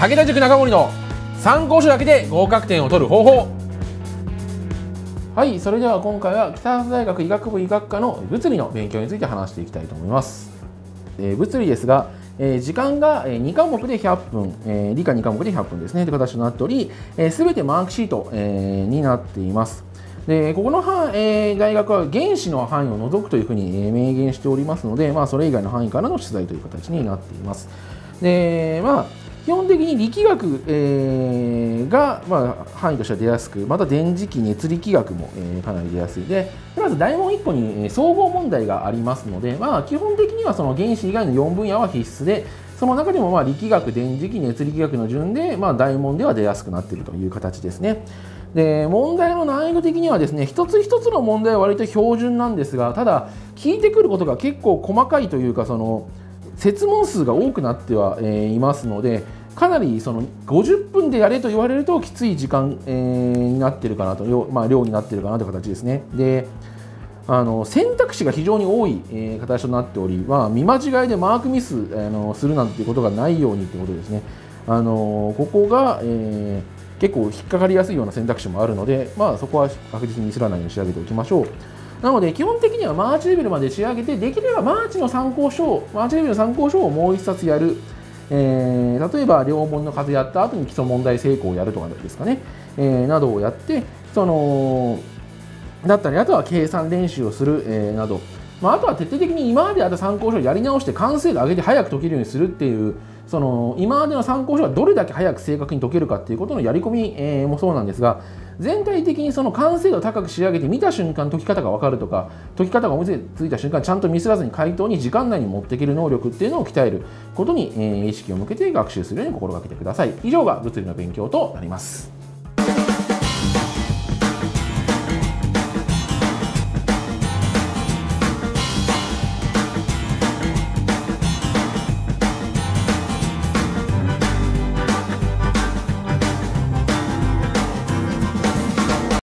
武田塾中森の参考書だけで合格点を取る方法。はい、それでは今回は北里大学医学部医学科の物理の勉強について話していきたいと思います。物理ですが、時間が2科目で100分、理科2科目で100分ですねという形となっており、すべてマークシート、になっています。でここの大学は原子の範囲を除くというふうに明言しておりますので、それ以外の範囲からの出題という形になっています。で基本的に力学、が、範囲としては出やすく、また電磁気、熱力学も、かなり出やすいで、まず大問1個に総合問題がありますので、基本的にはその原子以外の4分野は必須で、その中でも力学、電磁気、熱力学の順で、大問では出やすくなっているという形ですね。で問題の難易度的にはですね、一つ一つの問題は割と標準なんですが、ただ聞いてくることが結構細かいというか、その設問数が多くなってはいますので、かなりその50分でやれと言われるときつい時間になっているかなと、量になっているかなという形ですね。で選択肢が非常に多い形となっており、見間違いでマークミスするなんていうことがないようにということですね。ここが結構引っかかりやすいような選択肢もあるので、そこは確実にミスらないように仕上げておきましょう。なので基本的にはマーチレベルまで仕上げて、できればマーチレベルの参考書をもう1冊やる。例えば両問の数やった後に基礎問題成功をやるとかですかね、などをやって、だったり、あとは計算練習をする、など、あとは徹底的に今までやった参考書をやり直して完成度を上げて早く解けるようにするっていう、今までの参考書がどれだけ早く正確に解けるかっていうことのやり込み、もそうなんですが、全体的にその完成度を高く仕上げて、見た瞬間解き方が分かるとか、解き方が思いついた瞬間ちゃんとミスらずに回答に時間内に持っていける能力っていうのを鍛えることに、意識を向けて学習するように心がけてください。以上が物理の勉強となります。